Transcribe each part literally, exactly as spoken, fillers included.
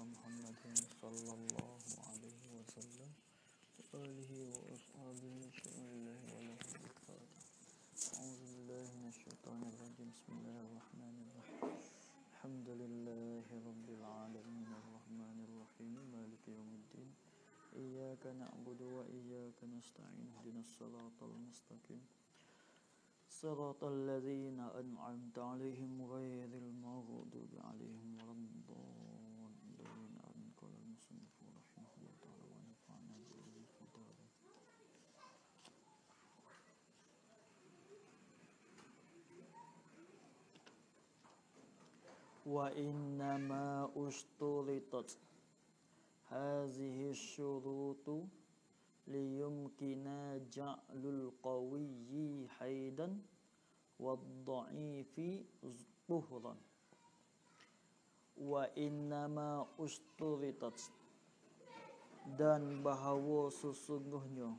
محمد صلى الله عليه وسلم وآله وأصحابه شر الله وله الفاتح. أعوذ بالله من الشيطان الرجيم. بسم الله الرحمن الرحيم. الحمد لله رب العالمين الرحمن الرحيم مالك يوم الدين. إياك نعبد وإياك نستعين. اهدنا الصراط المستقيم صراط الذين أنعمت عليهم غير المغضوب عليهم ولا الضالين. آمين. قال المصنف رحمه الله تعالى ونفعنا به في الدارين. وإنما اشترطت هذه الشروط ليمكن جعل القوي حيدا والضعيف طهرا. Wa innama usturitat, dan bahawa sesungguhnya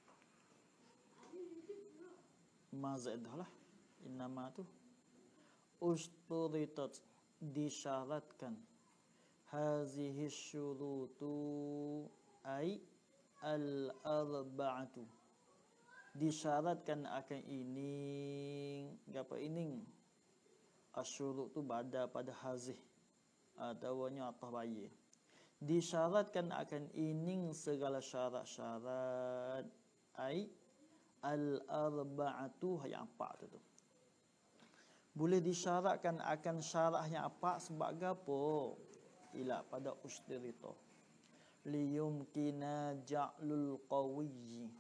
mazaidah lah innama tu usturitat disyaratkan hazihi syurutu ay al-arba'atu, disyaratkan akan ini apa ini asyurut tu pada pada hazih ataunya atas bayi, disyaratkan akan ini segala syarat-syarat ai al-arba'atu yang empat tu, tu boleh disyaratkan akan syarat yang apa sebab apa ila pada ustirito liyumkina ja'lul qawiyyi,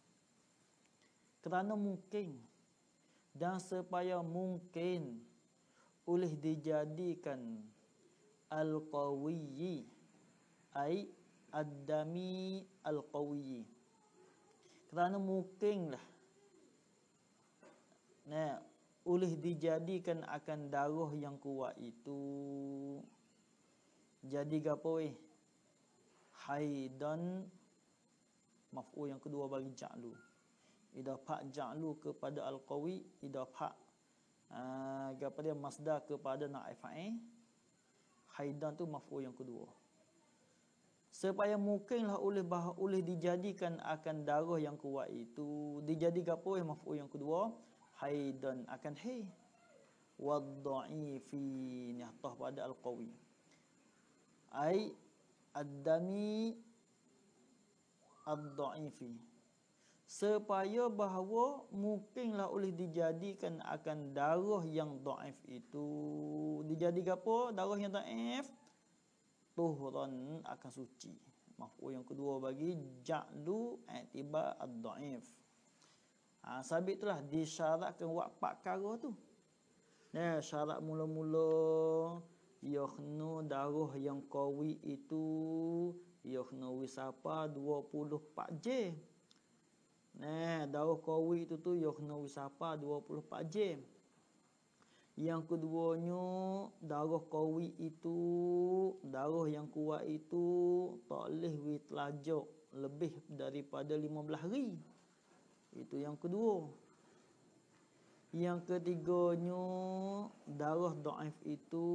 kerana mungkin dan supaya mungkin oleh dijadikan al-qawiyyi ai ad-dami al-qawiyyi, kerana mungkinlah nah oleh dijadikan akan darah yang kuat itu jadi gapo eh haidan, maf'ul yang kedua bagi ja'lu, idafah ja'lu kepada al-qawi, idafah uh, gapo dia masdar kepada na'ib fa'il, haidan tu maf'ul yang kedua, supaya mungkinlah oleh bah oleh dijadikan akan darah yang kuat itu dijadi gapo eh maf'ul yang kedua haidan akan hai wadha'ifi nihtah pada al-qawi ai ad-dami ad-dha'ifi, supaya bahawa mungkinlah oleh dijadikan akan darah yang dhaif itu dijadi gapo darah yang dhaif tuhran akan suci, maf'ul yang kedua bagi ja'lu i'tibar ad-dhaif. Ha, sabit itulah disyaratkan buat empat perkara tu. Nah, syarat mula-mula yakhnu darah yang qawi itu yakhnu wisapa dua puluh empat jam. Nah, darah qawi itu tu yakhnu wisapa dua puluh empat jam. Yang keduanya darah qawi itu darah yang kuat itu tak boleh witlajak lebih daripada lima belas hari. Itu yang kedua. Yang ketiganya darah dhaif itu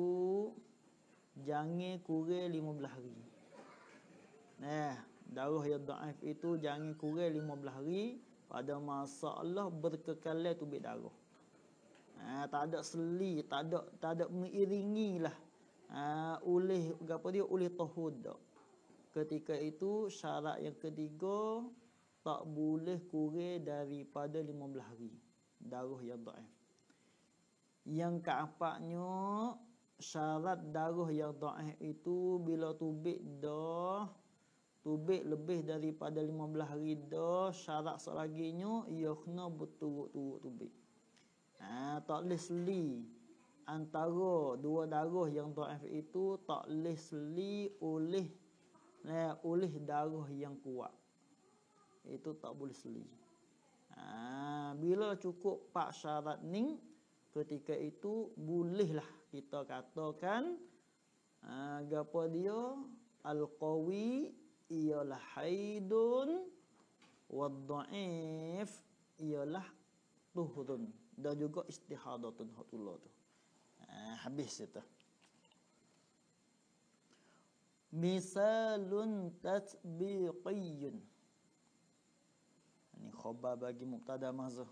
jangan kurang lima belas hari. Nah, darah yang dhaif itu jangan kurang lima belas hari pada masalah berkekalan tubik darah. Ha, tak ada seli, tak ada tak ada mengiringilah ha, oleh apa dia oleh tahud. Ketika itu syarat yang ketiga tak boleh kurang daripada lima belas hari darah yang dhaif. Yang keempatnya syarat darah yang dhaif itu bila tubik dah tubik lebih daripada lima belas hari dah, syarat selaginya ia kena berturut-turut tubik. Ha, tak boleh seli antara dua darah yang dhaif itu, tak boleh seli oleh nah, oleh darah yang kuat. Itu tak boleh seli. Ha, bila cukup empat syarat ni, ketika itu bolehlah kita katakan ha, gapo dia al-qawi ialah haidun wad-dhaif ialah tuhurun dan juga istihadatun hatullah tu. Ha, habis itu. misalun tatbiqiyun. Ini khabar bagi mubtada mahzuf.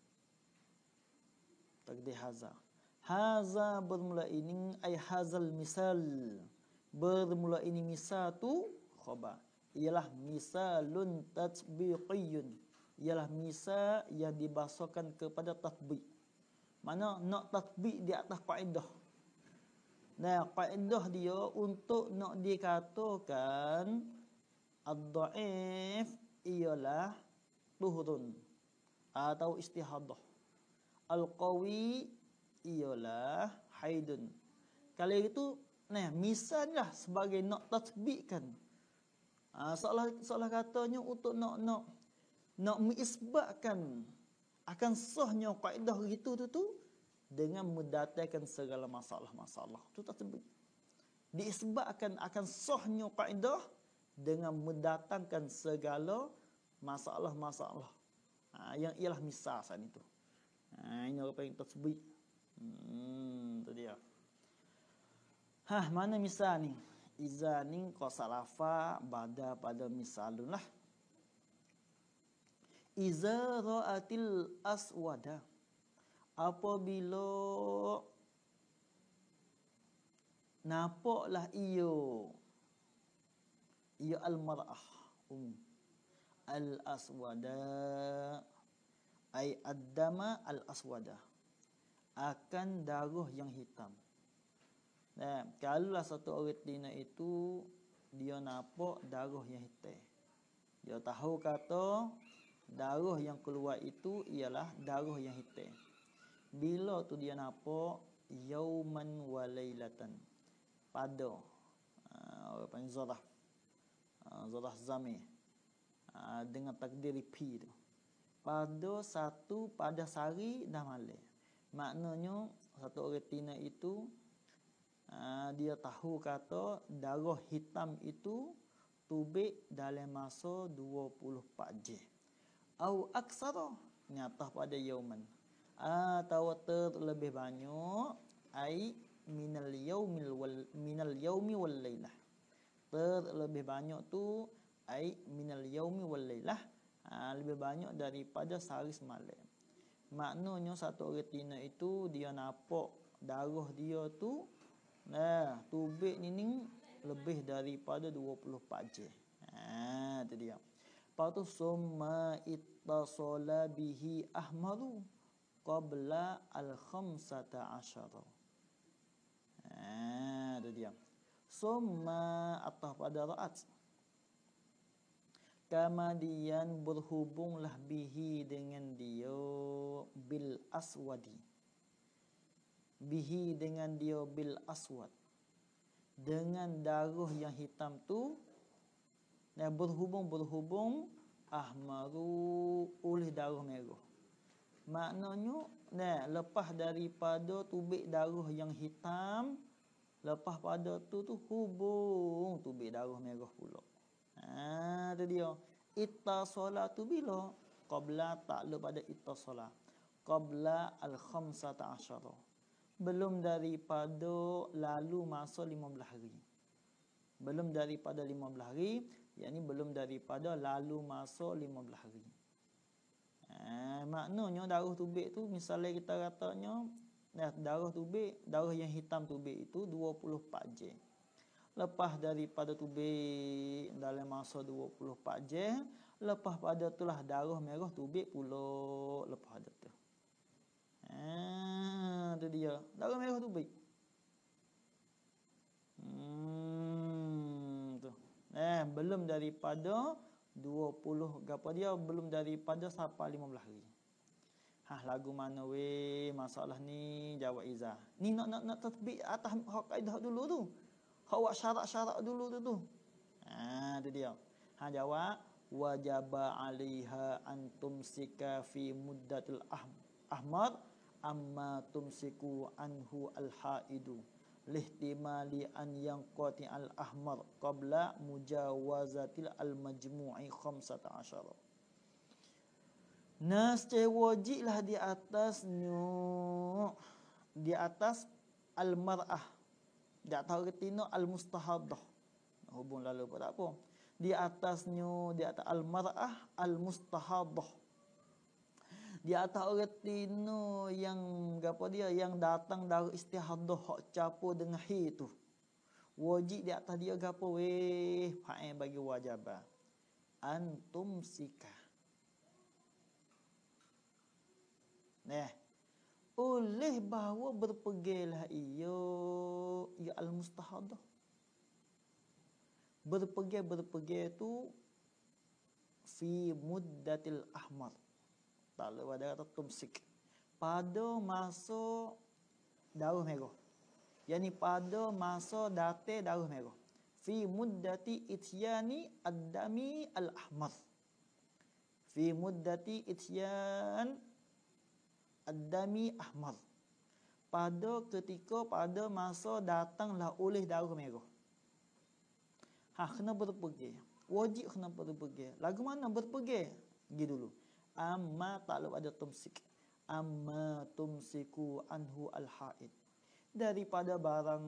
Takdir haza. Haza bermula ini ay hazal misal. Bermula ini misal tu khabar. Ialah misalun tatbiqiyun. Ialah misal yang dibahasakan kepada tatbiq. Mana nak tatbiq di atas kaedah. Nah, kaedah dia untuk nak dikatakan ad-dhaif ialah tuhurun atau istihadah. Al-qawi ialah haidun. Kalau itu, nah, misalnya sebagai nak tatbiqkan. Ha, seolah seolah katanya untuk nak nak nak mengisbatkan akan sahnya kaedah itu tu tu dengan mendatangkan segala masalah-masalah. Itu tatbiq. Diisbatkan akan sahnya kaedah dengan mendatangkan segala masalah-masalah. Ha, yang ialah misal saat itu. Ha, ini orang panggil tatbiq. Hmm, tu dia. Hah, mana misal ni? Iza ni qasalafa bada pada misalun lah. Iza ra'atil aswada. Apabila nampaklah iyo iyo al-mar'ah umum al-aswada ay ad-dama al-aswada, akan darah yang hitam. Nah, kalaulah satu orang tina itu dia nampak darah yang hitam, dia tahu kata darah yang keluar itu ialah darah yang hitam. Bila tu dia nampak yauman wa lailatan, pada uh, orang panggil zarah uh, zarah zamir uh, dengan takdir pi tu, pada satu pada sehari dan malam. Maknanya satu orang tina itu uh, dia tahu kata darah hitam itu tubik dalam masa dua puluh empat jam au aksara, nyata pada yauman, atau terlebih banyak ai minal yaumil wal minal yaumi wal lailah, terlebih banyak tu ai minal yaumi wal lailah, ha, lebih banyak daripada sehari semalam. Maknanya satu orang tina itu dia nampak darah dia tu nah tubik ni, ni lebih daripada dua puluh empat jam. Ha, tu dia. Lepas tu summa ittasala bihi ahmaru qabla al-khamsata asyara. Ha, tu dia. Summa atah pada ra'at. Kemudian berhubunglah bihi dengan dia bil aswadi. Bihi dengan dia bil aswad. Dengan darah yang hitam tu, nah berhubung-berhubung ahmaru oleh darah merah. Maknanya, nah lepas daripada tubik darah yang hitam, lepas pada tu tu hubung tubik darah merah pula. Ha, tu dia. Ittasala tu bila? Qabla ta'lu pada ittasala. Qabla al-khamsata asyara. Belum daripada lalu masa lima belas hari. Belum daripada lima belas hari, yakni belum daripada lalu masa lima belas hari. Ha, maknanya darah tubik tu misalnya kita katanya darah tubik, darah yang hitam tubik itu dua puluh empat jam. Lepas daripada tubik dalam masa dua puluh empat jam, lepas pada itulah darah merah tubik pula lepas pada tu. Ha, tu dia. Darah merah tubik. Hmm, tu. Eh, belum daripada dua puluh gapo dia belum daripada sampai lima belas hari. Hah, lagu mana weh masalah ni? Jawab Iza. Ni nak nak nak tatbik atas hak kaedah dulu tu. Hak buat syarat-syarat dulu tu tu. Ha, tu dia. Ha, jawab wajaba 'alaiha an tumsika fi muddatil ahmar amma tumsiku anhu al-haidu lihtimali an yanqati al-ahmar qabla mujawazatil al-majmu'i khamsata asyara. Nascaya wajiblah di atasnya di atas al-mar'ah, di atas retina al-mustahadah, hubung lalu pun tak apa. Di atasnya, di atas al-mar'ah al-mustahadah. Di atas orang tino yang apa dia yang datang dari istihadah hak campur dengan hi tu. Wajib di atas dia gapo weh fa'il bagi wajibah. Antum sika. Nah, oleh bahawa berpergilah ia ia al-mustahadah. Berpergi berpergi tu fi muddatil ahmar. Tak lewat ada kata tumsik. Pada masa darah merah. Yani pada masa date darah merah. Fi muddati ityani ad-dami al-ahmar. Fi muddati ityan ad-dami ahmar. Pada ketika pada masa datanglah oleh darah merah. Ha, kena berpergi. Wajib kena berpergi. Lagu mana berpergi? Pergi dulu. Amma tak ada tumsik. Amma tumsiku anhu al-haid. Daripada barang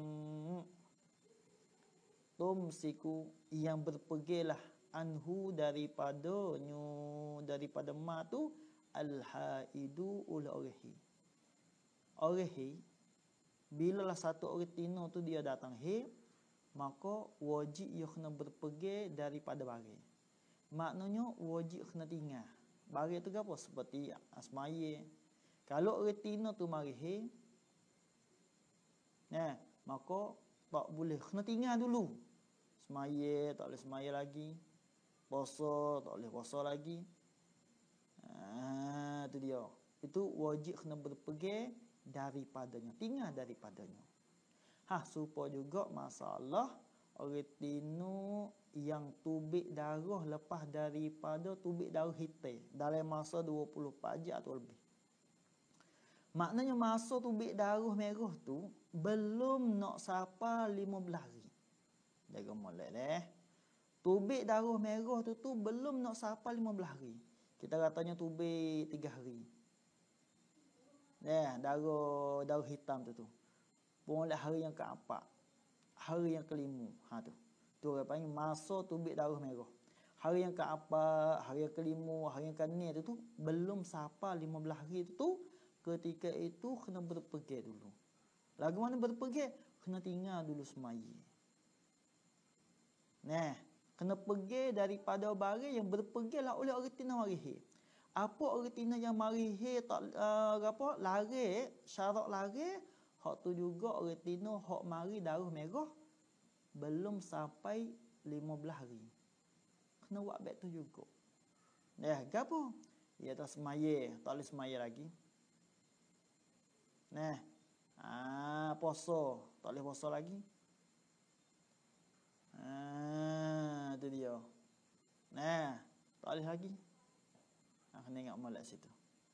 tumsiku yang berpergilah anhu daripadanya daripada ma tu al-haidu ul orhi. Orhi bila lah satu orang tino tu dia datang he, maka wajib ia kena berpergi daripada bari. Maknanya wajib kena tinggal. Bari tu apa? Seperti asmaya. Kalau orang tino tu mari he, nah, maka tak boleh kena tinggal dulu. Semaya tak boleh semaya lagi. Puasa tak boleh puasa lagi. Ah, tu dia. Itu wajib kena berpergi daripadanya, tinggal daripadanya. Ha, supaya juga masalah orang tino yang tubik darah lepas daripada tubik darah hitam dalam masa dua puluh empat jam atau lebih. Maknanya masa tubik darah merah tu belum nak sapa lima belas hari. Jaga molek deh. Tubik darah merah tu tu belum nak sapa lima belas hari. Kita katanya tubik tiga hari. Nah, darah darah hitam tu tu. Mulai hari yang keempat, hari yang kelima, ha tu. Tu orang panggil masa tubik darah merah. Hari yang keempat, hari yang kelima, hari yang keenam tu tu belum sapa lima belas hari tu tu, ketika itu kena berpergi dulu. Lagu mana berpergi? Kena tinggal dulu semaya. Nah, kena pergi daripada bari yang berpergilah oleh orang tina marihi. Apa orang tina yang marihi tak uh, apa lari, syarat lari, hak tu juga orang tina hak mari darah merah belum sampai lima belas hari. Kena buat baik tu juga. Nah, gapo? Ya tak semaya, tak boleh semaya lagi. Nah, ah puasa, tak boleh puasa lagi. Ah, tu dia. Nah, tak boleh lagi. Ah, kena ingat molek situ.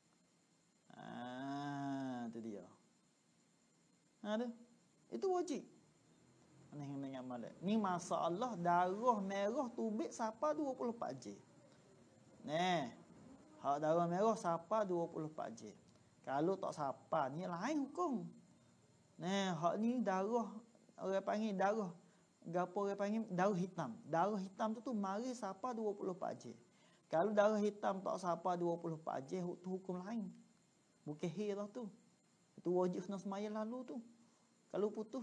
Ah, tu dia. Ha tu. Itu wajib. Kena ingat molek. Ni masalah darah merah tubik sapa dua puluh empat jam. Nah, hak darah merah sapa dua puluh empat jam. Kalau tak sapa ni lain hukum. Nah, hak ni darah orang panggil darah gapo orang panggil darah hitam. Darah hitam tu tu mari sapa dua puluh empat jam. Kalau darah hitam tak sapa dua puluh empat jam tu hukum lain. Bukan hirah tu. Itu wajib kena semaya lalu tu. Kalau putus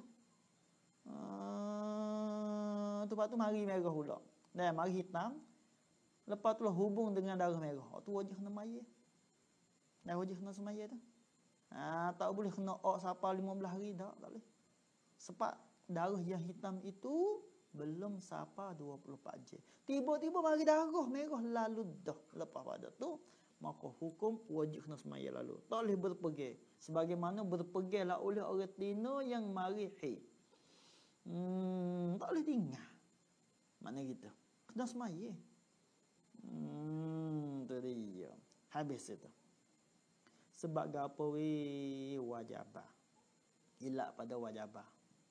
uh, tu tu mari merah pula. Dan mari hitam. Lepas tu lah hubung dengan darah merah. Tu wajib kena maya. Dan wajib kena semaya tu. Ha, tak boleh kena ok sapa lima belas hari dah, tak boleh. Sebab darah yang hitam itu belum sapa dua puluh empat jam. Tiba-tiba mari darah merah lalu dah. Lepas pada tu maka hukum wajib kena semaya lalu. Tak boleh berpergi. Sebagaimana berpergilah oleh orang tino yang mari haid. Hmm, tak boleh tinggal. Makna gitu. Kena semaya. Hmm, tu dia. Habis itu. Sebab gapo we wajibah. Ilak pada wajibah.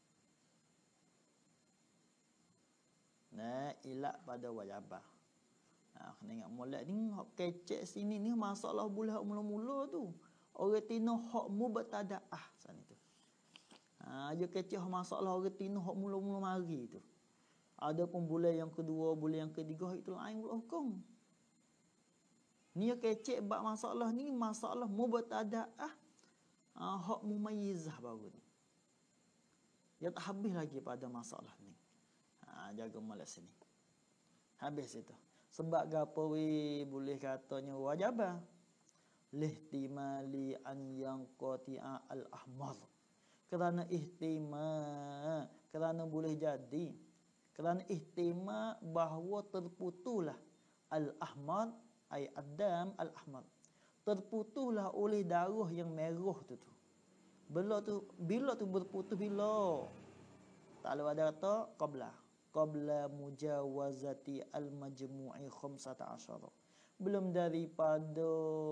Nah, ilak pada wajibah. Ha, kena ingat molek ni hak kecek sini ni masalah bulah mula-mula tu. Orang tino hak mubtadaah sana tu. Ha, dia kecek masalah orang tino hak mula-mula mari tu. Adapun bulan yang kedua, bulan yang ketiga itu lain pula hukum. Ni kecek bab masalah ni, masalah mubtadaah ah hak mumayyizah baru ni. Dia tak habis lagi pada masalah ni. Ha, jaga malas sini. Habis itu. Sebab gapo we boleh katanya wajibah. Lihtimali an yang qati'a al-ahmar. Kerana ihtimal, kerana boleh jadi, kerana ihtimal bahawa terputulah al-ahmar ay ad-dam al-ahmar. Terputulah oleh darah yang merah tu tu. Bila tu bila tu berputus bila? Tak ada kata qabla. Qabla mujawazati al-majmu'i khamsata asyara. Belum daripada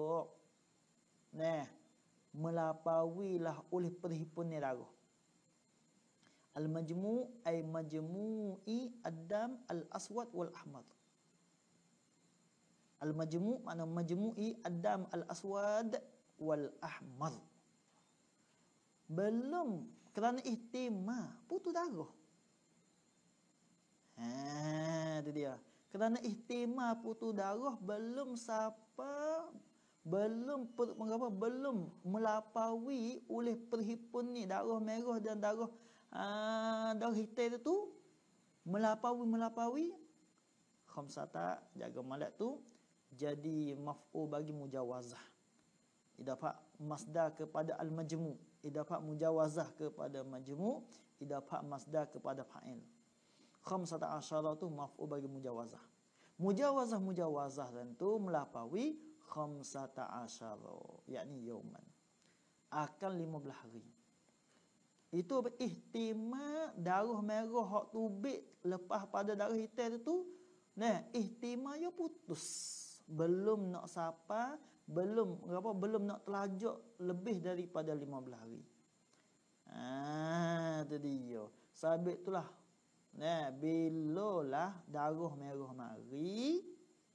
nah melampauilah oleh perhimpunan darah. Al-majmu' ay majmu'i ad-dam al-aswad wal ahmar. Al-majmu' makna majmu'i ad-dam al-aswad wal ahmar. Belum kerana ihtimam putus darah. Ha, tu dia. Kerana ihtimam putus darah belum siapa belum per, mengapa belum melampaui oleh perhimpunan ni darah merah dan darah aa, darah hitam itu melampaui melampaui khamsata jaga malak tu jadi maf'ul bagi mujawazah. Idafah masdar kepada al-majmu', idafah mujawazah kepada majmu', idafah masdar kepada fa'il. Khamsata asyara tu maf'ul bagi mujawazah. Mujawazah mujawazah tentu melampaui khamsata asyara, yakni yauman. Akan lima belas hari. Itu ihtimal darah merah hak tubik lepas pada darah hitam tu, nah ihtimal ya putus. Belum nak sapa, belum apa belum nak telajak lebih daripada lima belas hari. Ah, tu dia. Sabit itulah. Nah, bilalah darah merah mari.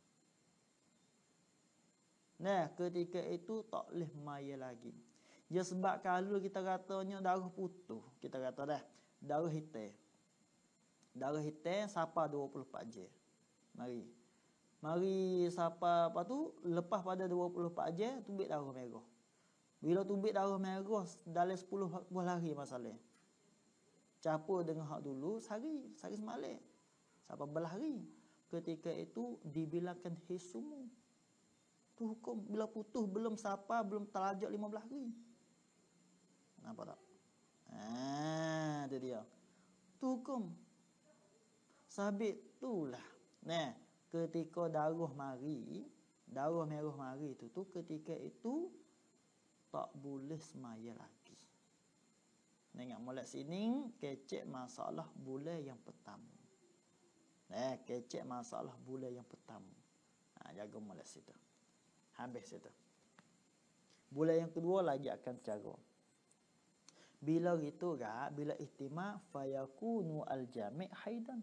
Nah, ketika itu tak boleh maya lagi. Ya sebab kalau kita katanya darah putih, kita kata dah darah hitam. Darah hitam sapa dua puluh empat jam. Mari. Mari sapa apa tu lepas pada dua puluh empat jam tubik darah merah. Bila tubik darah merah dalam sepuluh buah hari masalah. Campur dengan hak dulu sehari, sehari semalam. Sampai belah hari. Ketika itu dibilangkan hisumu. Tu hukum bila putus belum sapa belum terajak lima belas hari. Nampak tak? Ah, tu dia. Tu hukum. Sabit itulah. Nah, ketika darah mari, darah merah mari itu tu ketika itu tak boleh semaya lagi. Ingat mulai sini kecek masalah bulan yang pertama. Eh, kecek masalah bulan yang pertama. Ha, jaga mulai situ. Habis situ. Bulan yang kedua lagi akan cara. Bila gitu gak, bila ihtimal fayakunu al-jami' haidan.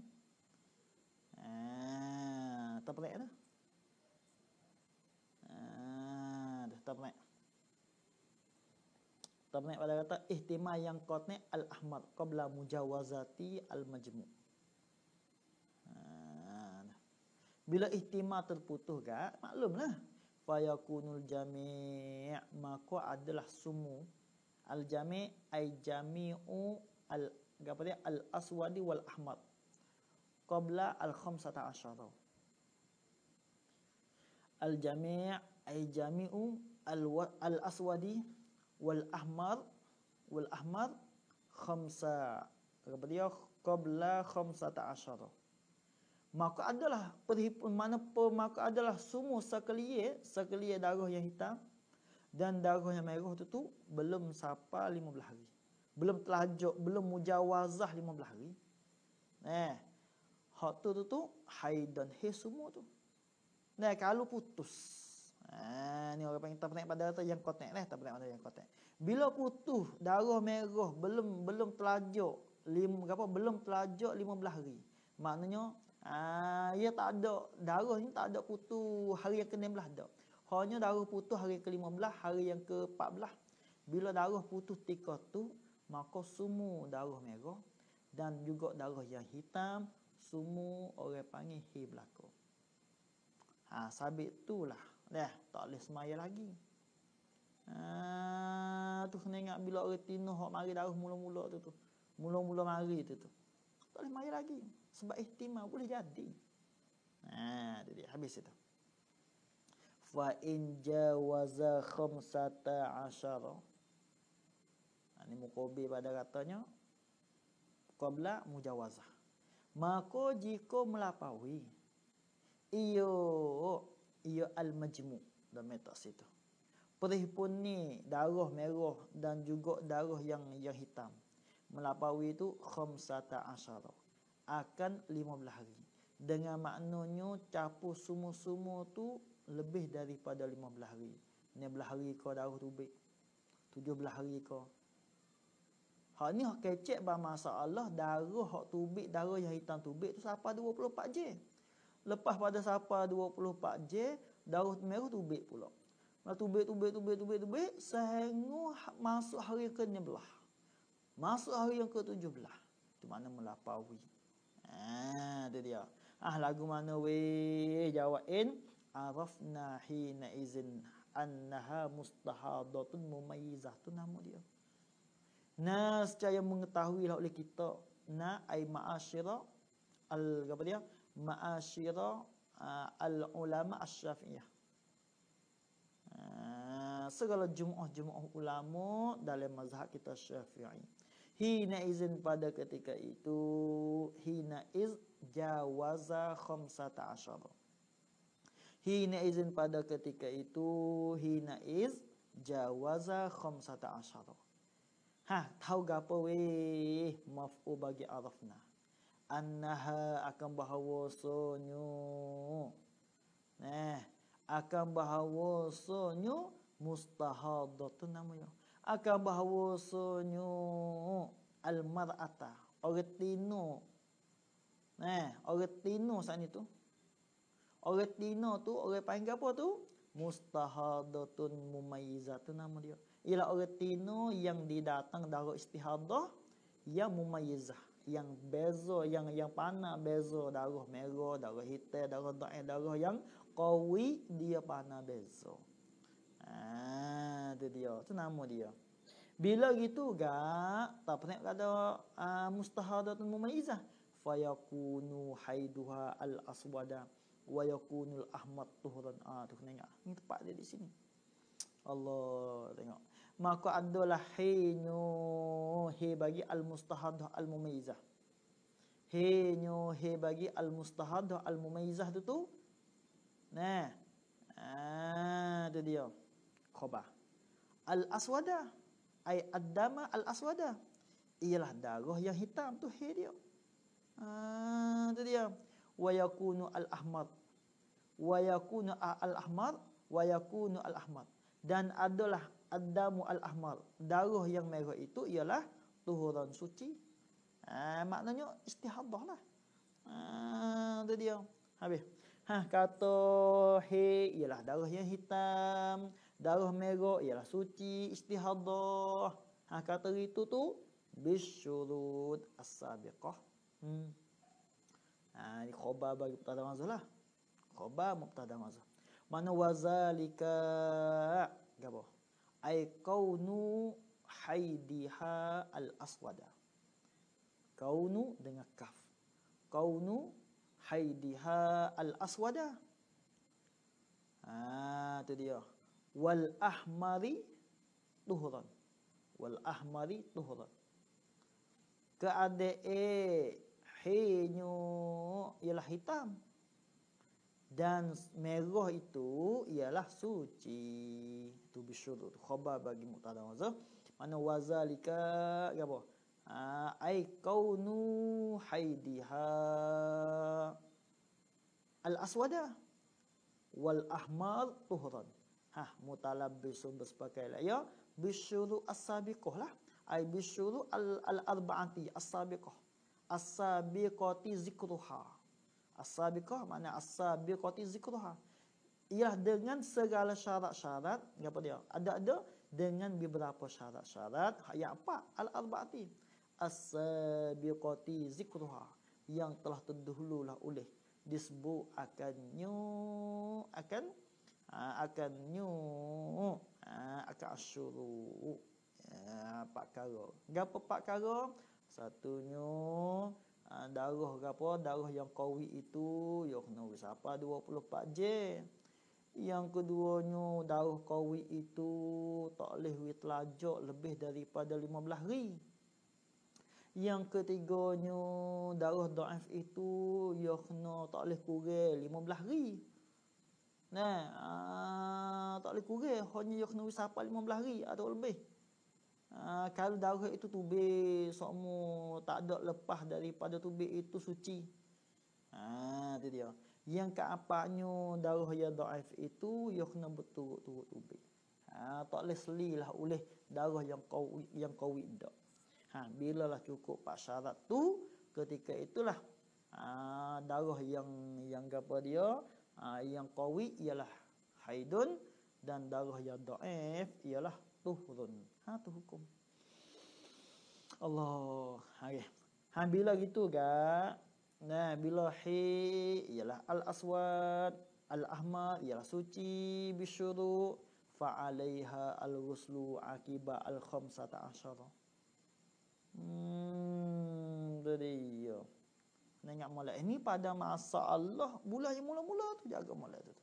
Ah, tak pernah dah. Ah, dah tak pernah. Tak pernah pada kata ihtimal yang qatni al-ahmar qabla mujawazati al-majmu'. Ah, bila ihtimal terputus gak, maklumlah fayakunul jami' maka adalah sumu al-jami' ay jami'u al apa dia al-aswadi wal ahmar qabla al-khamsata asyara. Al-jami' ay jami'u al-aswadi wal ahmar wal ahmar khamsa apa dia qabla khamsata asyara. Maka adalah perhimpunan mana maka adalah semua sekalian sekalian darah yang hitam dan darah yang merah itu tu belum sapa lima belas hari. Belum telajak, belum mujawazah lima belas hari. Nah, hak tu tu tu haidan he semua tu. Nah, kalau putus. Ah, ni orang panggil tak pernah pada kata yang kotak lah, tak pernah pada yang kotak. Bila putus darah merah belum belum telajak lima apa belum telajak lima belas hari. Maknanya ah ia tak ada darah ni tak ada putus hari yang ke enam belas dak. Hanya darah putus hari ke lima belas, hari yang ke empat belas. Bila darah putus tika tu, maka semua darah merah dan juga darah yang hitam sumu orang panggil he belaka. Ha, sabit tu lah. Dah, tak boleh semaya lagi. Ha, tu kena ingat bila orang tino hok mari darah mula-mula tu tu. Mula-mula mari tu tu. Tak boleh mari lagi. Sebab ihtimal boleh jadi. Ha, tu dia habis itu. Fa in jawaza khamsata asyara. Ha, ni muqabil pada katanya qabla mujawazah. Maka jika melampaui iyo iyo al-majmu' dalam metode situ. Perhipun ni darah merah dan juga darah yang yang hitam. Melampaui itu khamsata asyara. Akan lima belas hari. Dengan maknanya campur semua-semua tu lebih daripada lima belas hari. enam belas hari kau darah tubik. tujuh belas hari kau. Hak ni hak kecek bah masalah darah hak tubik, darah yang hitam tubik tu sampai dua puluh empat jam. Lepas pada sampai dua puluh empat jam, darah merah tubik pula. Lepas tubik, tubik, tubik, tubik, tubik, sehingga masuk hari ke enam belas. Masuk hari yang ke tujuh belas. Itu mana melampaui. Ah, tu dia. Ah, lagu mana weh? Jawain arafna hina izin annaha mustahadatun mumayyizah. Tu nama dia. Nah, secara mengetahui lah oleh kita, na ai ma'asyira al apa dia? Ma'asyira uh, al ulama asy-Syafi'iyah. Uh, segala jumuah-jumuah ulama dalam mazhab kita Syafi'i. Hina izin pada ketika itu, hina iz jawaza khamsata asyara. Hina izin pada ketika itu, hina iz jawaza khamsata asyara. Ha, tahu gapo weh maf'u bagi arafna. Annaha akan bahawasanya. Nah, akan bahawasanya mustahadatun namanya. Akan bahawasanya al-mar'ata, orang tino. Nah, orang tino saat itu. Orang tino tu orang panggil apa tu? Mustahadatun mumayyizatun nama dia. Ialah orang tino yang didatang darah istihadah yang mumayyizah, yang beza, yang yang pana beza darah merah, darah hitam, darah dhaif, darah yang qawi dia pana beza. Ah, tu dia. Tu nama dia. Bila gitu gak tak pernah kata uh, mustahadatun mumayyizah fayakunu haiduha al-aswada wa yakunul ahmad tuhran. Ah, tu kena ingat. Ini tepat dia di sini. Allah tengok. Maka adalah hinyo he bagi al-mustahadah al-mumayyizah. Hinyo he bagi al-mustahadah al-mumayyizah tu tu. Nah. Ah, tu dia. Khabar. Al-aswada ai ad-dama al-aswada. Ialah darah yang hitam tu he dia. Ah, tu dia. Wa yakunu al-ahmar. Wa yakunu al-ahmar wa yakunu al-ahmar. Dan adalah ad-damu al-ahmar. Darah yang merah itu ialah tuhuran suci. Ha, maknanya istihadah lah. Ha, itu dia. Habis. Ha, kata he ialah darah yang hitam. Darah merah ialah suci, istihadah. Ha, kata itu tu bisyurud as-sabiqah. Hmm. Ha, ini khabar bagi mubtada mazhar lah. Khabar mubtada mazhar. Mana wazalika gapo? Ai kaunu haidiha al-aswada. Kaunu dengan kaf. Kaunu haidiha al-aswada. Ah, tu dia. Wal ahmari tuhran. Wal ahmari tuhran. Keadaan hinyo ialah hitam. Dan merah itu ialah suci. Itu bisyurud. Khabar bagi mubtada mazhar. Mana wazalika apa? Ah, ai kaunu haidiha al-aswada wal ahmar tuhran. Ha, mutalabbisun bersepakai lah. Ya, bisyurud as-sabiqah lah. Ai bisyurud al-arba'ati as-sabiqah. As-sabiqati zikruha. As-sabiqah makna as-sabiqati zikruha. Ialah dengan segala syarat-syarat, apa dia? Ada-ada dengan beberapa syarat-syarat. Yang apa? Al-arba'ati. As-sabiqati zikruha. yang telah terdahululah oleh disebut akannya akan ha, akannya ha, akan asyuru ha, empat perkara. Gapo empat perkara? Satunya ha, darah gapo? Darah yang qawi itu ya kena bersiapa dua puluh empat jam. Yang keduanya darah qawi itu tak boleh wit telajak lebih daripada lima belas hari. Yang ketiganya darah dhaif itu ya kena tak boleh kurang lima belas hari. Nah, aa, tak boleh kurang, hanya ya kena bersiapa lima belas hari atau lebih. Aa, kalau darah itu tubik semua tak ada lepas daripada tubik itu suci. Ha, itu dia. Yang keempatnya darah yang dhaif itu ia kena berturut-turut tubik. Ha, tak boleh selilah oleh darah yang qawi yang qawi dak. Ha, bilalah cukup empat syarat tu, ketika itulah ha, darah yang yang apa dia? Ha, yang qawi ialah haidun dan darah yang dhaif ialah tuhurun. Ha, tu hukum. Allah. Okay. Ha, bila gitu gak? Nah, bila hi ialah al-aswad, al-ahmar ialah suci bisyuru fa alaiha al-ghuslu akiba al-khamsata asyara. Hmm, tu dia. Ingat molek ini pada masa Allah bulan yang mula-mula tu jaga molek tu.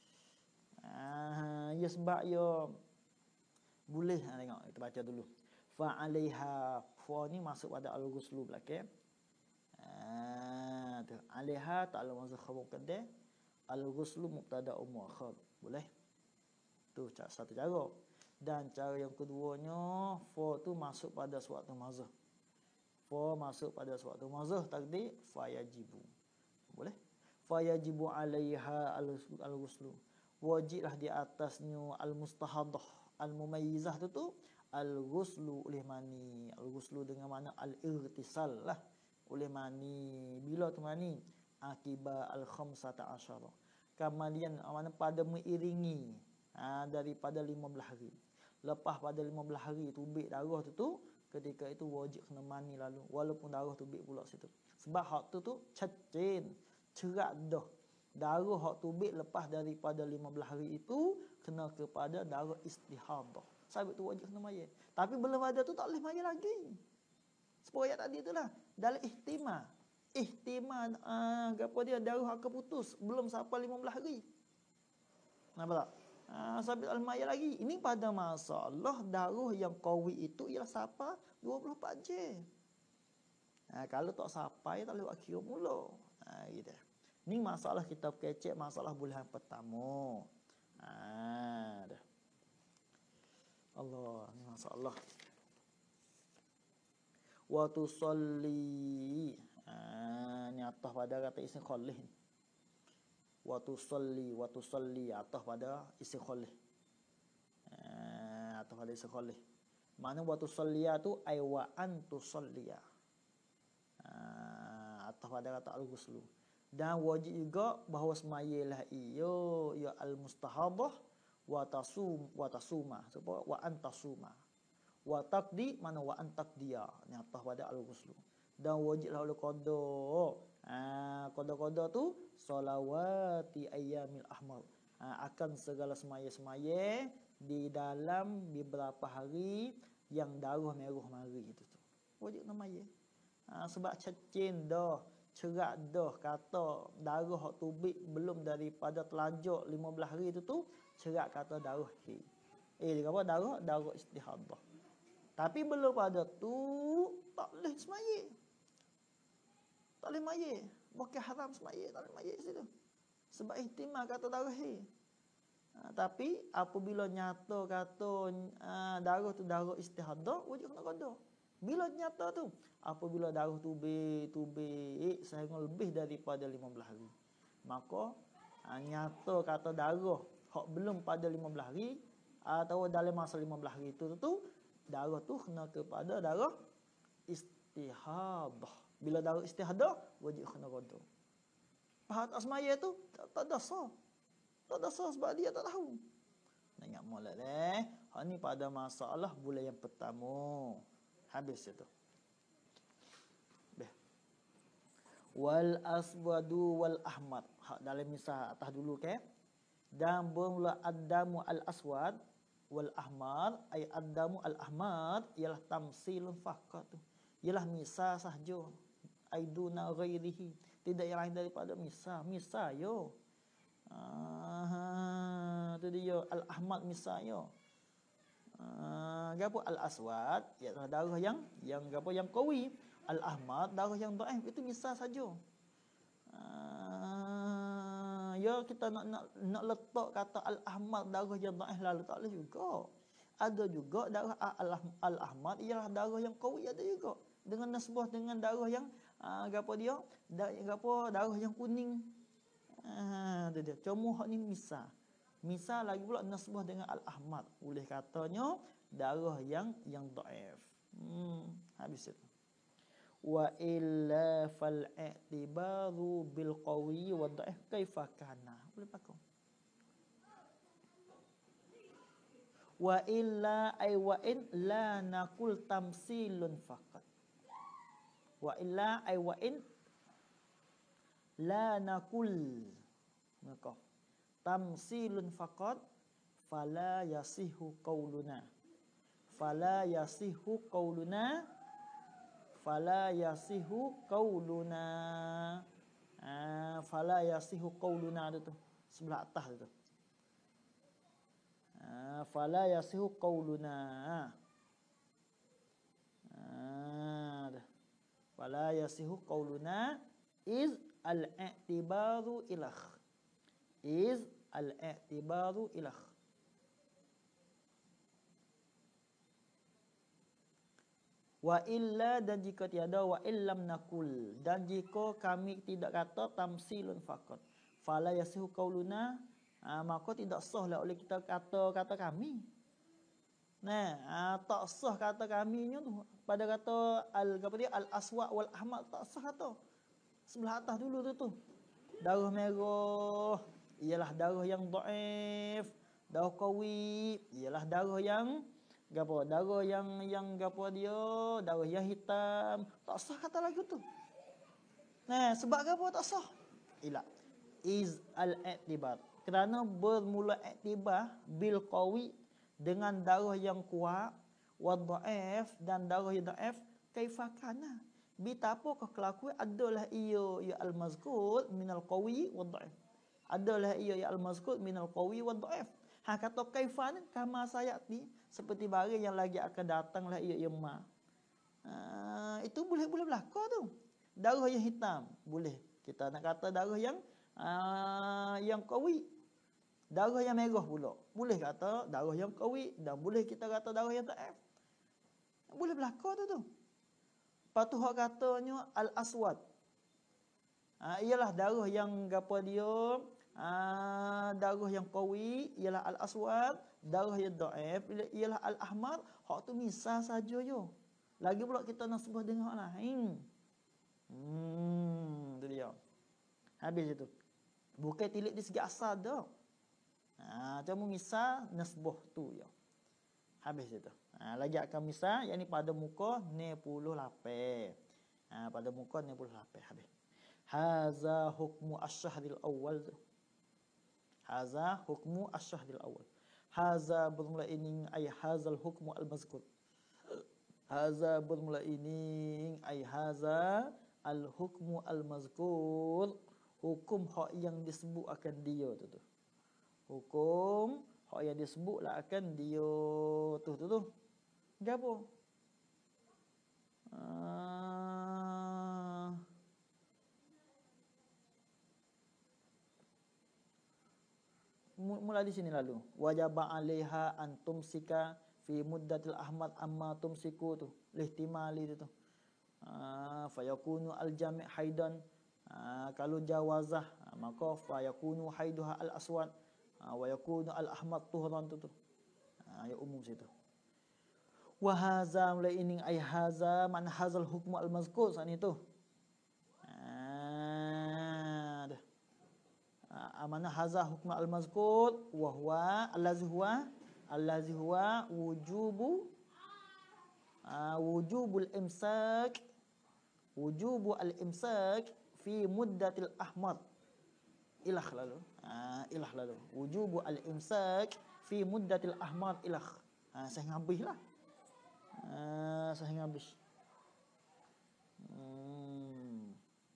Ah, ya sebab ya boleh ha, tengok kita baca dulu. Fa alaiha fa ni masuk pada al-ghuslu belakang. Ah, tu alaiha ta'ala mazhar khabar kadai al-ghuslu mubtada muakhar. Boleh? Tu satu cara. Dan cara yang keduanya fa tu masuk pada suatu mazhar. Fa masuk pada suatu mazhar takdir fa yajibu. Boleh? Fa yajibu alaiha al-ghuslu. Wajiblah di atasnya al-mustahadah, al-mumayyizah tu tu al-ghuslu oleh mani. Al-ghuslu dengan mana al-irtisal lah. Oleh mani. Bila tu mani? Akibat al-khamsata asyara. Kemudian mana pada mengiringi ha, daripada lima belas hari. Lepas pada lima belas hari tubik darah tu tu, ketika itu wajib kena mani lalu. Walaupun darah tubik pula situ. Sebab hak tu tu cacin. Cerak dah. Darah hak tubik lepas daripada lima belas hari itu kena kepada darah istihadah. Sabit tu wajib kena mayat. Tapi belum ada tu tak boleh mayat lagi. Seperti tadi itulah dalam ihtimam. Ihtimam ah apa dia darah akan putus belum sampai lima belas hari. Nampak tak? Ah sabit al-mayat lagi. Ini pada masa Allah darah yang qawi itu ialah siapa dua puluh empat jam. Ha, kalau tak sampai tak boleh buat kira mula. Ha, gitu. Ni masalah kita kecek masalah bulan pertama. Ha, dah. Allah, ni masalah. Wa tusalli. Ha, ni atas pada kata isim khalih. Wa tusalli, wa tusalli atas pada isim khalih. Ha, atas pada isim khalih. Mana wa tusalliya tu ay wa an tusalliya. Ha, atas pada kata al-ghuslu. Dan wajib juga bahawa semayalah iyo ya al-mustahadah wa tasum wa tasuma. Sebab wa an tasuma. Wa taqdi mana wa an taqdiya. Ni atas pada al-ghuslu. Dan wajiblah oleh qada. Ha, qada-qada tu salawati ayyamil ahmar. Ha, akan segala semaya-semaya di dalam beberapa hari yang darah merah mari itu tu. Wajib namanya. Ha, sebab cacin dah, cerak dah kata darah hak tubik belum daripada telajak lima belas hari itu tu cerak kata darah hi. Eh dia apa darah darah istihadah. Tapi belum pada tu tak boleh semaya. Tak boleh maya. Bukan haram semaya, tak boleh maya situ. Sebab ihtimal kata darah hi. Ha, tapi apabila nyata kata uh, darah tu darah istihadah wajib kena qada. Bila nyata tu apabila darah tubik tubik sehingga lebih daripada lima belas hari. Maka ha, nyata kata darah hak belum pada lima belas hari atau dalam masa lima belas hari itu tu darah tu kena kepada darah istihadah. Bila darah istihadah wajib kena qada. Pahat asmaya tu tak, tak ada sah. Tak ada sah sebab dia tak tahu. Nak ingat molek eh. Hak ni pada masalah bulan yang pertama. Habis itu. Beh. wal aswadu wal ahmad. Hak dalam misal atas dulu ke. Dan bermula ad-damu al aswad wal ahmad ay ad-damu al ahmad ialah tamsilun faqat. Ialah misal sahaja. Aiduna ghairihi. Tidak yang lain daripada misal. Misal yo. Ah, tu dia al ahmad misal yo. Ah, gapo al aswad ialah darah yang yang gapo yang qawi. Al-ahmad darah yang dhaif itu misal saja. Uh, ya kita nak nak nak letak kata al-ahmad darah yang dhaif lalu tak boleh juga. Ada juga darah al-ahmad ialah darah yang qawi ada juga. Dengan nasbah dengan darah yang uh, gapo dia? Darah gapo darah yang kuning. Ah, uh, dia. Cuma hak ni misal. Misal lagi pula nasbah dengan al-ahmad. Boleh katanya darah yang yang dhaif. Hmm, habis itu. Wa illa fal i'tibaru bil qawi wa dhaif kaifa kana. Boleh pakai. Wa illa ay wa in la naqul tamsilun faqat. Wa illa ay wa in la naqul maka tamsilun faqat fala yasihu qauluna. Fala yasihu qauluna fala yasihu qauluna. Ah, fala yasihu qauluna tu sebelah atas tu. Ah, fala yasihu qauluna. Ah, fala yasihu qauluna iz al-i'tibaru ilah. Iz al-i'tibaru ilah. Wa illa dan jika tiada wa illam nakul dan jika kami tidak kata tamsilun faqat fala yasihu qauluna ha, maka tidak sahlah oleh kita kata kata kami. Nah, ha, tak sah kata kami nya tu pada kata al apa dia al aswa wal ahmad tak sah kata. Sebelah atas dulu tu tu. Darah merah ialah darah yang dhaif, darah qawi ialah darah yang gapo darah yang yang gapo dia darah yang hitam tak sah kata lagu tu. Nah sebab gapo tak sah ila iz al i'tibar kerana bermula i'tibar bil qawi dengan darah yang kuat wa dhaif dan darah yang dhaif kaifa kana betapakah kelakuan adalah ia ya al mazkur minal qawi wa dhaif adalah ia ya al mazkur minal qawi wa dhaif. Ha kata kaifan kama sayati seperti barang yang lagi akan datanglah ia ia ma. Ha, itu boleh boleh berlaku tu. Darah yang hitam boleh. Kita nak kata darah yang uh, yang qawi. Darah yang merah pula. Boleh kata darah yang qawi dan boleh kita kata darah yang dhaif. Boleh berlaku tu tu. Patu hak katanya al aswad. Ha, ialah darah yang gapo dia Ah, darah yang qawi ialah al-aswad, darah yang dhaif ialah al-ahmar. Hak tu misal saja yo. Lagi pula kita nasbah dengan hak lain. Hmm, tu dia. Habis itu. Bukan tilik di segi asal dah. Ha, cuma misal nasbah tu yo. Habis itu. Ha, lagi akan misal yang ni pada muka enam puluh lapan. Ha, pada muka enam puluh lapan habis. Haza hukmu asy-syahril awwal. Haza hukmu asy-syahril awal. Haza bermula ini ay hazal hukmu al-mazkur. Haza bermula ini ay haza al-hukmu al-mazkur. Hukum hak yang disebut akan dia tu tu. Hukum hak yang disebutlah akan dia tu tu tu. Gapo? Uh, Mula di sini lalu. Wajib 'alaiha an tumsika fi muddatil ahmad amma tumsiku tu. Lihtimali tu. Ah fa yakunu al jami' haidan. Ah, kalau jawazah maka fa yakunu haiduha al aswad. Ah, wa yakunu al ahmad tuhran tu tu. Ah, ya umum situ. Wa hadza mulai ini ay hadza man hazal hukmu al mazkur san itu. Amana hadza hukm al-mazkur wa huwa allazi huwa allazi huwa wujubu uh, wujubul imsak wujubu al-imsak fi muddatil ahmad. Ilah lalu. Ha, ilah lalu. Wujubu al-imsak fi muddatil ahmad ilah. Ha, saya habislah. Ha, saya habis. Hmm.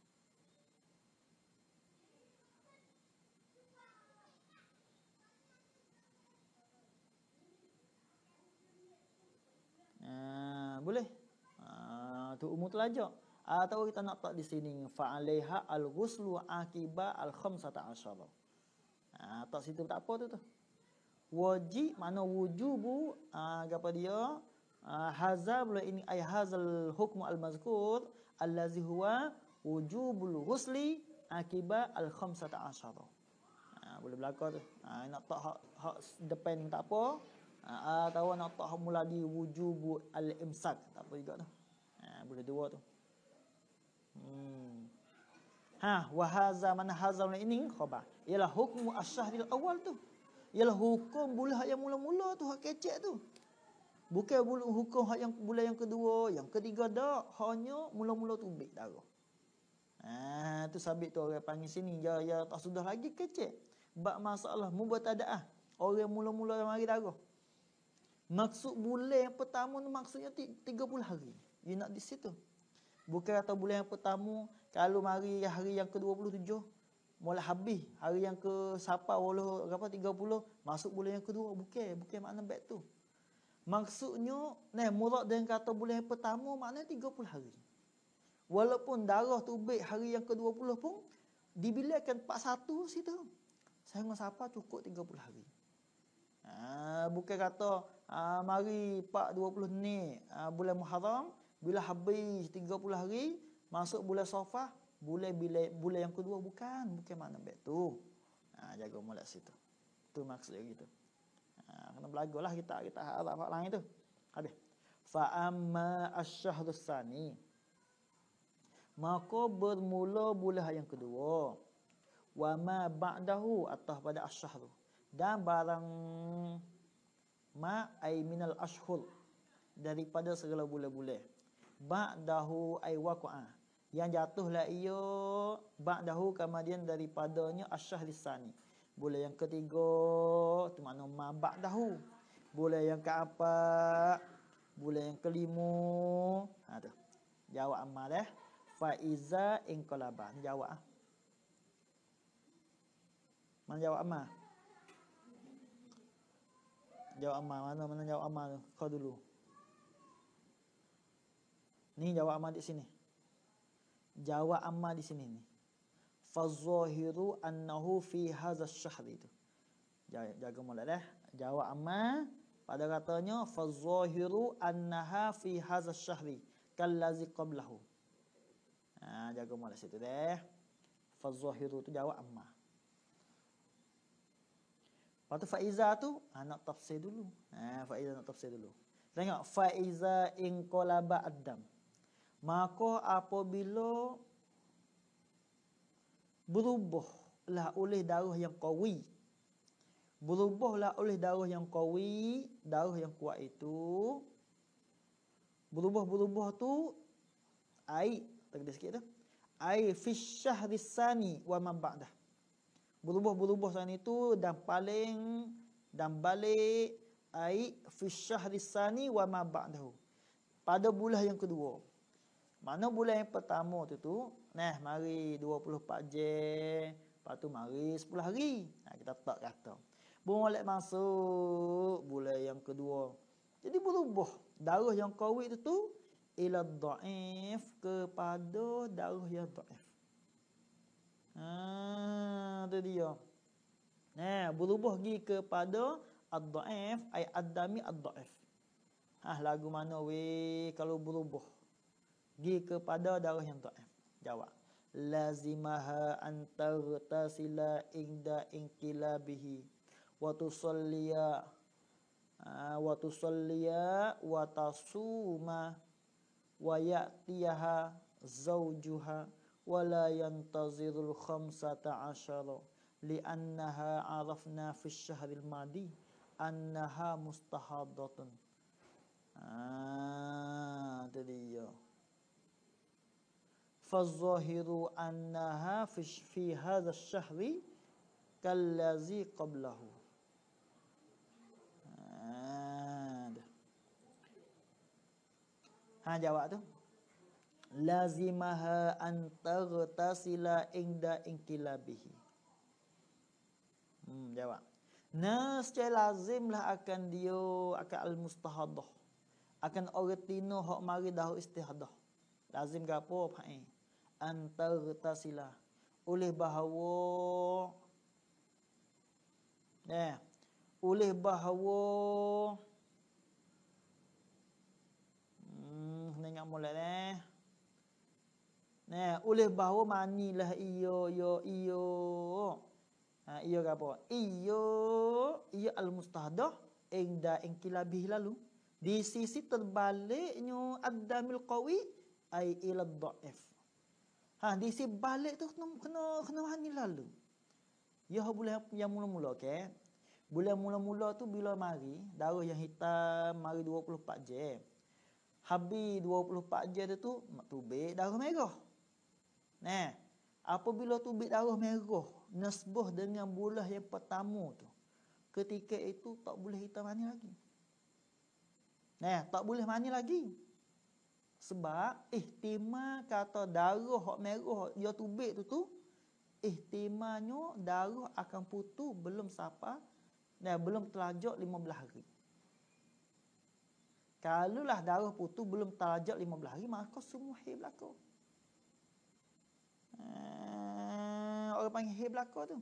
Ha, boleh. Ha, tu umur telajak. Atau kita nak tak di sini fa'alaiha al-ghuslu akiba al-khamsata asyara. Ha, tak situ tak apa tu tu. Wajib mana wujubu ha, apa dia? Ha, hazal boleh ini ay hazal hukmu al-mazkur allazi huwa wujubul ghusli akiba al-khamsata asyara. Ha, boleh berlaku tu. Ha, nak tak hak, hak depan tak apa. Ha, atau nak tak hak mula di wujubu al-imsak tak apa juga tu. Ha, boleh dua tu. Hmm. Ha, wa haza man hazal ini khabar. Ialah hukum asy-syahril awal tu. Ialah hukum bulan yang mula-mula tu, hak kecek tu. Bukan bulan hukum hak yang bulan yang kedua, yang ketiga dak, hanya mula-mula tu baik darah. Ha, tu sabit tu orang panggil sini ya ya tak sudah lagi kecek. Bab masalah mubtadaah. Orang mula-mula mari darah. Maksud bulan yang pertama tu maksudnya tiga puluh hari. Dia nak di situ. Bukan kata bulan yang pertama, kalau mari hari yang ke dua puluh tujuh, mula habis. Hari yang ke siapa, walau berapa, tiga puluh, masuk bulan yang kedua. Bukan, bukan makna baik tu. Maksudnya, nah, murad dengan kata bulan yang pertama, maknanya tiga puluh hari. Walaupun darah tu baik hari yang ke dua puluh pun, dibilangkan empat puluh satu situ. Saya dengan siapa cukup tiga puluh hari. Ha, bukan kata, ha, mari empat dua puluh ni, ha, bulan Muharram, bila habis tiga puluh hari, masuk bulan Safar, bulan bila bulan yang kedua bukan, bukan makna baik tu. Ha, jaga mulai situ. Tu maksudnya gitu. Ha, kena belajarlah kita kita hak lain itu. Habis. Fa amma asy-syahrus tsani. Maka bermula bulan yang kedua. Wa ma ba'dahu atau pada asy-syahr. Dan barang ma ay minal ashhur daripada segala bulan-bulan. Ba'dahu ay waqa'a. Yang jatuhlah ia ba'dahu kemudian daripadanya asy-syahris tsani. Bulan yang ketiga tu makna ma ba'dahu. Bulan yang keempat, bulan yang kelima. Ha tu. Jawab amal eh. Fa iza inqalaba. Jawab ah. Mana jawab amal? Jawab amal mana mana jawab amal tu? Kau dulu. Ni jawab amal di sini. Jawab amal di sini ni. Fazahiru annahu fi hadha asy-syahr itu. Jaga, jaga molek dah. Jawab amal pada katanya fazahiru annaha fi hadha asy-syahri kallazi qablahu. Ha, jaga molek situ dah. Fazahiru tu jawab amal. Lepas tu faiza tu ha, nak tafsir dulu. Ha, faiza nak tafsir dulu. Tengok faiza inqalaba ad-dam. Maka apabila berubahlah oleh darah yang qawi. Berubahlah oleh darah yang qawi, darah yang kuat itu. Berubah-berubah tu ai, tak sikit tu. Ai fi syahris tsani wa man ba'dah. Berubah-berubah sana itu dan paling dan balik ai fi syahris tsani wa ma ba'dahu. Pada bulan yang kedua. Mana bulan yang pertama tu tu, nah mari dua puluh empat jam, lepas tu mari sepuluh hari. Nah, kita tak kata. Boleh masuk bulan yang kedua. Jadi berubah darah yang qawi itu tu ila dhaif kepada darah yang dhaif. Ha, tu dia. Nah, berubah pergi kepada ad-dhaif ay ad-dami ad-dhaif. Ah, lagu mana weh kalau berubah? Pergi kepada darah yang dhaif. Jawab. Lazimaha an taghtasila inda inqilabihi wa tusalliya wa tusalliya wa tasuma wa ya'tiyaha zawjuha wa la yantazirul khamsata asyara li'annaha arafna fi syahril madi annaha mustahadatun. Ah, itu dia. fazahiru annaha fi fi hadha asy-syahri kallazi qablahu. Ha, ha jawab tu. Lazimaha an taghtasila inda inqilabihi. Hmm, jawab. Nas secara lazimlah akan dia akan al-mustahadah. Akan orang tino hok mari dah istihadah. Lazim ke apa? Fa'in. An taghtasila. Oleh bahawa eh oleh bahawa hmm kena ingat molek eh. Nah, oleh bahawa manilah iyo yo iyo. Ha, iyo ke apa? Iyo iyo al-mustahdah inda inqilabih lalu. Di sisi terbaliknya ad-damil qawi ai ila dhaif. Ha, di sisi balik tu kena kena kena mani lalu. Ya boleh yang mula-mula okey. Bulan mula-mula tu bila mari darah yang hitam mari dua puluh empat jam. Habis dua puluh empat jam tu tubik darah merah. Nah, apabila tubik darah merah nasbah dengan bulan yang pertama tu, ketika itu tak boleh hitam mani lagi. Nah, tak boleh mani lagi. Sebab ihtimal kata darah hak merah dia tubik tu tu ihtimalnya darah akan putus belum sampai nah belum terlajak lima belas hari. Kalaulah darah putus belum terlajak lima belas hari maka semua haid berlaku. Uh, orang panggil haid belaka tu.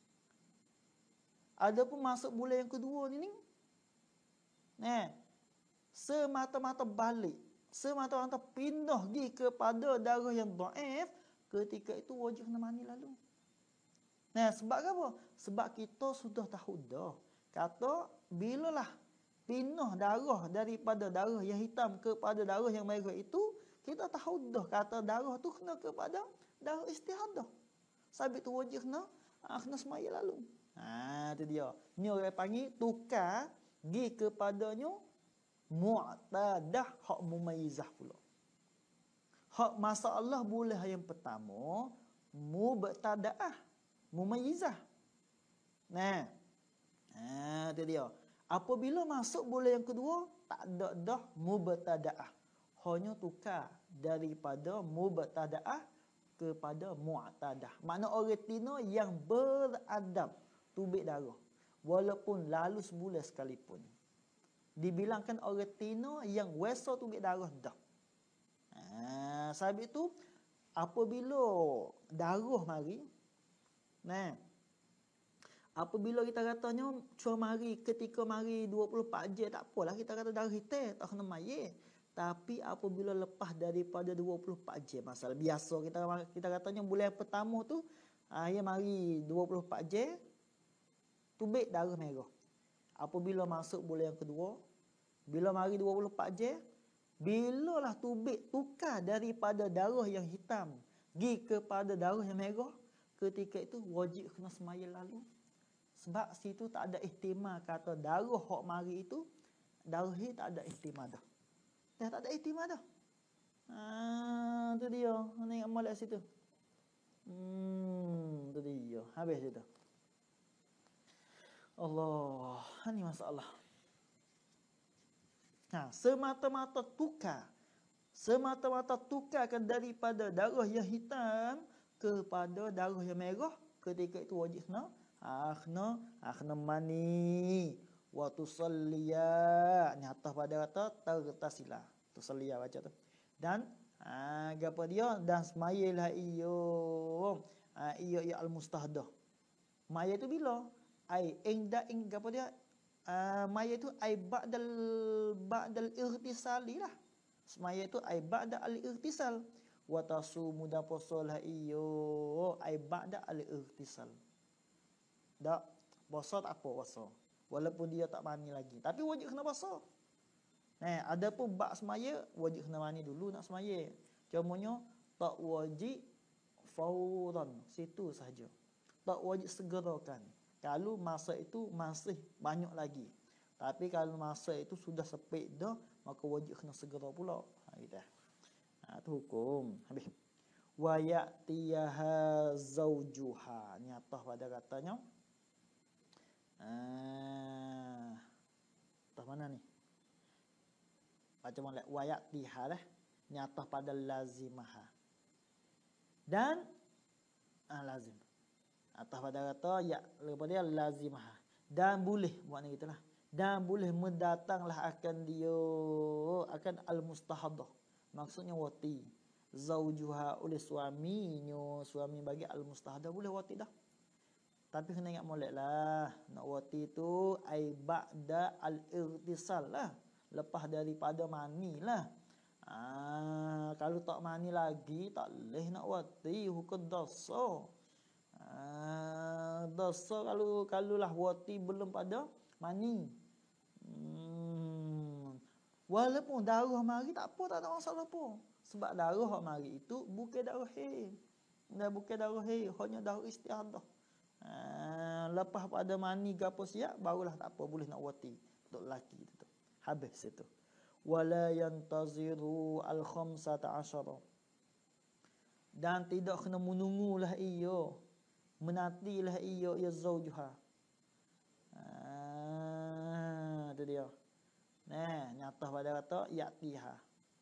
Adapun masuk bulan yang kedua ni ni. Nah, semata-mata balik, semata-mata pindah pergi kepada darah yang dhaif, ketika itu wajib kena mani lalu. Nah, sebab apa? Sebab kita sudah tahu dah. Kata bilalah pindah darah daripada darah yang hitam kepada darah yang merah itu, kita tahu dah kata darah tu kena kepada darah istihadah. Sabit tu wajib kena ah, kena semaya lalu. Ha tu dia. Ni orang panggil tukar gi kepadanya mu'tadah hak mumayyizah pula. Hak masalah bulan yang pertama mubtadaah mumayyizah. Nah. Ha tu dia. Apabila masuk bulan yang kedua tak ada dah mubtadaah. Hanya tukar daripada mubtadaah kepada mu'tadah. Makna orang Tino yang beradab tubik darah walaupun lalu sebulan sekalipun. Dibilangkan orang Tino yang wesa tubik darah dah. Ha, sebab itu apabila darah mari, nah, apabila kita katanya cuma mari ketika mari dua puluh empat jam tak apalah kita kata darah hitam tak kena mayit. Tapi apabila lepas daripada dua puluh empat jam masalah biasa kita kita katanya bulan pertama tu akhir mari dua puluh empat jam tubik darah merah. Apabila masuk bulan yang kedua bila mari dua puluh empat jam bilalah tubik tukar daripada darah yang hitam pergi kepada darah yang merah, ketika itu wajib kena semaya lalu. Sebab situ tak ada ihtimal kata darah hak mari itu darah ni tak ada ihtimal dah. Dah tak ada ihtimal dah. Ha tu dia. Mana ingat molek situ. Hmm tu dia. Habis situ. Allah, ini masalah. Ha, semata-mata tukar. Semata-mata tukarkan daripada darah yang hitam kepada darah yang merah, ketika itu wajib kena ha, kena ha, kena mani wa tusalliya. Ni atas pada kata tertasila. Tusalliya baca tu. Dan ha apa dia dan semayalah iyo ha, iyo ya al-mustahdah. Maya tu bila? Ai ingda ing apa dia? Uh, maya tu ai ba'dal ba'dal irtisali lah. Semaya tu ai ba'da al-irtisal. Wa tasumu da posolah iyo ai ba'da al-irtisal. Dak puasa tak apa puasa. Walaupun dia tak mani lagi, tapi wajib kena puasa. Eh, ada pun bak semaya wajib kena mani dulu nak semaya. Cumanya tak wajib fauran, situ saja. Tak wajib segerakan. Kalau masa itu masih banyak lagi. Tapi kalau masa itu sudah sepit dah, maka wajib kena segera pula. Ha gitu. Ha tu hukum. Habis. wa ya'tiyaha zawjuha. Nyata pada katanya. Ah, tah mana ni? Baca molek wa ya'tiha lah. Nyata pada lazimaha. Dan ah, lazim. Atas pada kata ya lepas dia lazimaha. Dan boleh buat ni gitulah. Dan boleh mendatanglah akan dia akan al-mustahadah. Maksudnya wati. Zaujuha oleh suaminya, suami bagi al-mustahadah boleh wati dah. Tapi kena ingat molek lah. Nak wati tu ai ba'da al-irtisal lah. Lepas daripada mani lah. Ah, kalau tak mani lagi tak boleh nak wati, hukum dosa. Ah, dosa kalau kalulah wati belum pada mani. Hmm. Walaupun darah mari tak apa, tak ada masalah apa. Sebab darah hak mari itu bukan darah haid. Dan bukan darah haid, hanya darah istihadah. Ah, lepas pada mani gapo siap barulah tak apa boleh nak wati untuk lelaki itu. Habis itu. Wala yantaziru al-khamsata asyara. Dan tidak kena menunggulah ia, menantilah ia ya zaujuha. Ah, itu dia. Nah, nyata pada kata ya'tiha.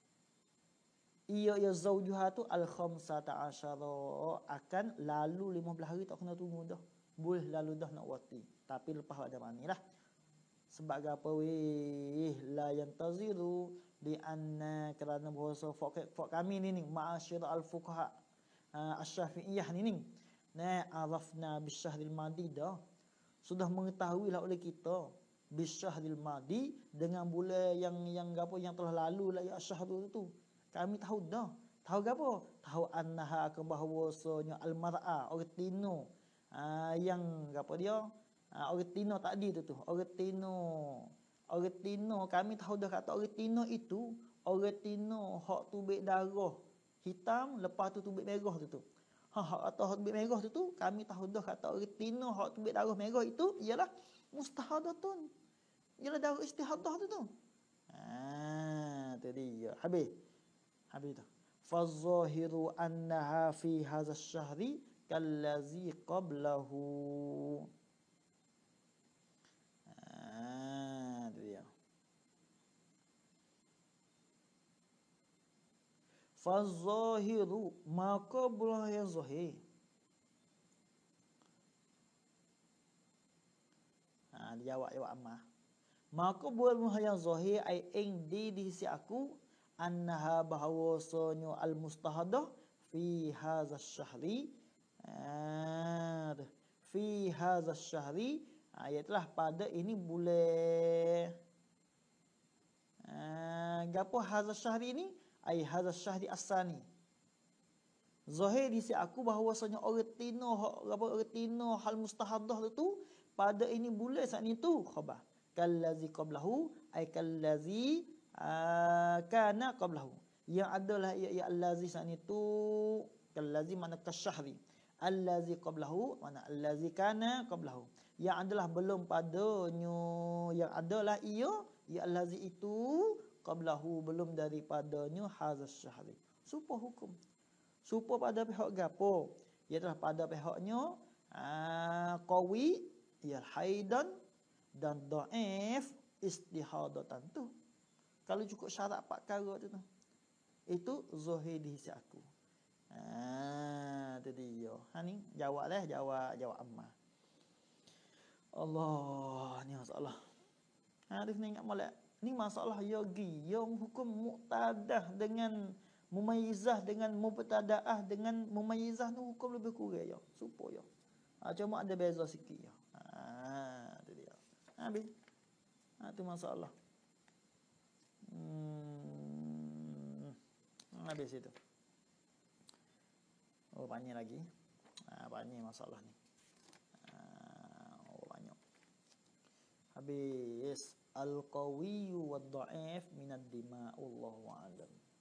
Ia ya zaujuha tu al-khamsata asyara, akan lalu lima belas hari tak kena tunggu dah. Boleh lalu dah nak wati. Tapi lepas ada manilah. Sebab apa weh la yantaziru di anna kerana bahasa fok kami ni ni ma'asyir al-fuqaha uh, asy-syafi'iyah ni ni. Nah, arafna bisyahril madi dah. Sudah mengetahui lah oleh kita bisyahril madi dengan bulan yang yang apa yang telah lalu lah ya syahrul tu. Kami tahu dah. Tahu apa? Tahu annaha akan bahawasanya al-mar'a orang tino uh, yang apa dia? Uh, orang tino tadi tu tu. Orang tino. Orang tino kami tahu dah kata orang tino itu orang tino hak tubik darah hitam lepas tu tubik merah tu tu. Ha hak atau hak tubik merah tu tu kami tahu dah kata orang tino hak tubik darah merah itu ialah mustahadatun. Ialah darah istihadah tu tu. Ah, tu dia. Habis. Habis tu. Fazahiru annaha fi hadha asy-syahri kallazi qablahu. Ah, tu dia. Fazahiru maka bulah yang zahir. Ha, dia jawab jawab ammah. Maka bulah yang zahir ai indi di sisi aku annaha bahawasanya al-mustahadah fi hadha asy-syahri. Ah, fi hadha asy-syahri iailah pada ini bulan ah gapo hadha syahri ini ai hadha syahri asani. Zahir di sisi aku bahawasanya orang tino gapo orang tino hal mustahadah tu pada ini bulan saat itu khabar kallazi qablahu ai kallazi uh, kana qablahu yang adalah ya, ya allazi saat itu kallazi mana kasyahri allazi qablahu mana allazi kana qablahu yang adalah belum padanya yang adalah ia ya allazi itu qablahu belum daripadanya hazas syahri supaya hukum supaya pada pihak gapo iailah pada pihaknya uh, qawi ya haidan dan dhaif istihadatan tu kalau cukup syarat empat perkara tu tu itu zahir di sisi aku. Ah, tu dia. Ha ni jawablah jawab jawab ammah. Allah, ni masalah. Ha dia kena ingat molek. Ni masalah yogi, yang hukum muqtadah dengan mumayyizah dengan mubtadaah dengan mumayyizah tu hukum lebih kurang ya. Supaya. Ha cuma ada beza sikit ya. Ha tu dia. Ha habis. Ha tu masalah. Hmm. Habis itu. Oh banyak lagi. Ha, banyak masalah ni. Ha, oh banyak. Habis al-qawiyyu wad-dha'if min ad-dima' wallahu a'lam.